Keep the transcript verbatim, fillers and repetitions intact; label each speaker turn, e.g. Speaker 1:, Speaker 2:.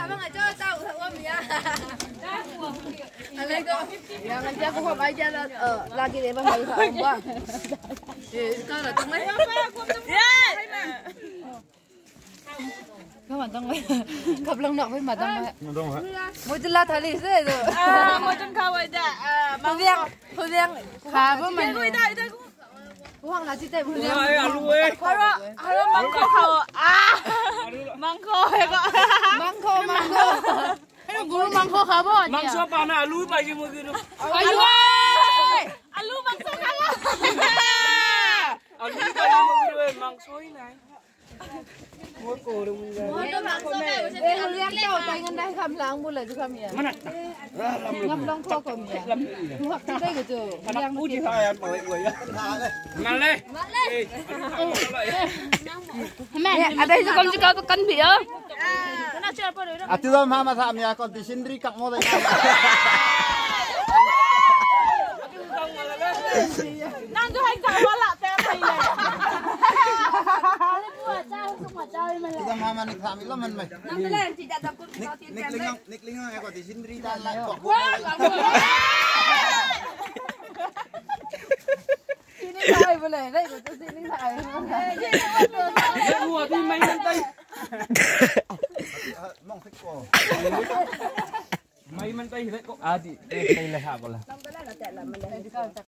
Speaker 1: bang aja tahu sama ya. Alay ko. Yang nanti aku hop aja lagi deh bang lagi sama bang. Eh, sekarang tengah. Ya. Các bạn tăng mấy cặp lông nọ với mà tăng mấy mỗi chân la thali thế rồi mỗi chân khao vậy dạ mà riêng thôi riêng khá với mình hoàng là chị tệ với riêng có đó có măng khô khao à măng khô hay có măng khô măng khô guru măng khô khá bao nhiêu măng khô bao nhiêu alu bao nhiêu một cái alu alu măng khô khá alu bao nhiêu một cái măng xôi này mua cổ được mình mua đồ măng xôi này của chị liang tao tay ngân đây khăm lang mua lại cho khăm ya ngâm long kho còn ya hoặc đây của chú liang mua gì thôi ăn mọi người mà lên mẹ ở đây cho con cho con cân bỉa à từ đó mà mà làm nhà con thì xin đi cặp mua đây đang cho anh chào lạ tem này kita mama nik kami lo man mai. Nanti lah tidak takut kau tiap
Speaker 2: Nik lingang, nik lingang aku di sini dan lah kok.
Speaker 1: Sini thay boleh, đây của tôi sini thay.
Speaker 2: Gua di main nanti. Mong thích cô. Main nanti thích cô. À di, đây là hả boleh.